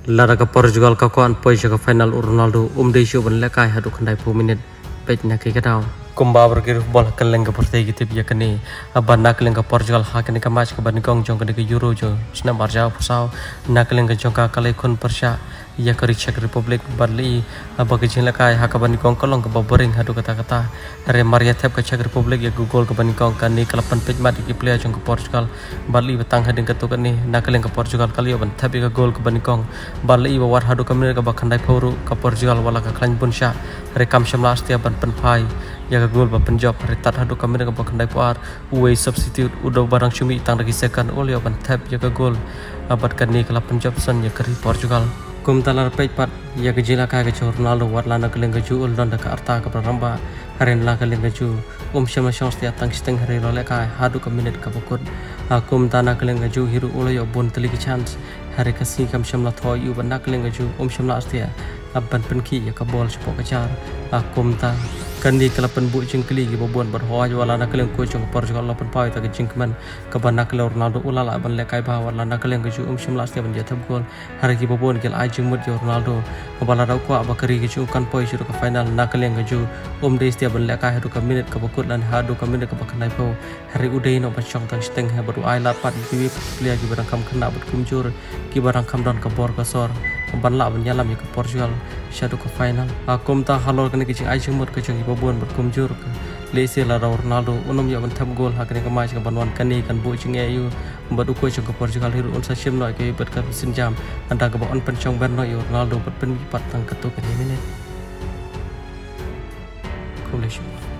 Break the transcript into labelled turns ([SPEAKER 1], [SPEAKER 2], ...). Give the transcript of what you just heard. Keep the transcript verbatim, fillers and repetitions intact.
[SPEAKER 1] Lara ka Portugal ka kuan poisa ka final Ronaldo um de show ban lekai hadu khandai pu minute pej na ke kadau kumba berkir bol keleng ka portegi gitu ya kene aban nak keleng ka Portugal ha kene ka match ka ban gong jong kene ka Euro jo sna marja pusau nak keleng ka jong ka kalai khun persya ya ka Czech Republic barli abag jing lekai ha ka ban gong kolong ka boring hadu kata kata re Maria thep ka Czech Republic ya gol ka ban gong ka ni kalapan pej mat ki player jong ka Portugal barli batang hading ka to ka ni nak keleng ka Portugal kali ban thep ka gol ka ban gong barli ba war hadu ka mir ka ba khandai phoru ka Portugal wala ka khlan bun sha re kam shamla astia ban pen phai ya ka gol ba penjob retat hadu kamera ka bakandai par uwe substitute udah barang cumi tang lagi second ol ya ban tap ya ka gol abat kan ni kala penjob san ya kari Portugal kum talar pej pat ya ka jila ka ka Ronaldo warla na keleng ka ju ul don ka arta ka praramba haren la keleng ka ju um shama chance ti atang steng hari role ka hadu ka minute ka bakut kum tana keleng ka ju hiru ul ya bon teli ki chance hari ka si kam shamla tho yu ban na keleng ka ju um shamla astia aban penki ya ka bol sepo ka jar kum ta kan di kelapan bu jing keli gi bobon bar hoa wala na keleng ko jong Portugal lapan pau ta jing keman ka ban na keleng Ronaldo ulala ban le kai ba wala na keleng ju um shimla stia ban jatab gol har gi bobon gel ai jing mut Ronaldo bala raw ko abakari gi ju kan poi shuru ka final na keleng ju um de stia ban le kai hadu ka minute ka bakut lan hadu ka minute ka bakanai po hari udai no ban chong tang steng ha baru ai la pat gi wi player gi barang kam khna bat kumjur ki barang kam don ka bor ka sor ban la ban yalam ka Portugal shadu ka final akum ta halor kan ki ai jing mut ka jong babon berkumjur lesi la Ronaldo unum ya ban thap gol hakene ka match ka banwan kani kan bu ching eu badu ko chong ka Portugal hiru un sa sim noi ke bet ka sin jam anda ka ba on pen chong ban noi Ronaldo bet pen pat tang ka to ka ni minute cool